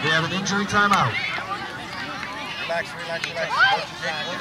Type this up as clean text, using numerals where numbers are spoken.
We have an injury timeout. Relax, relax, relax.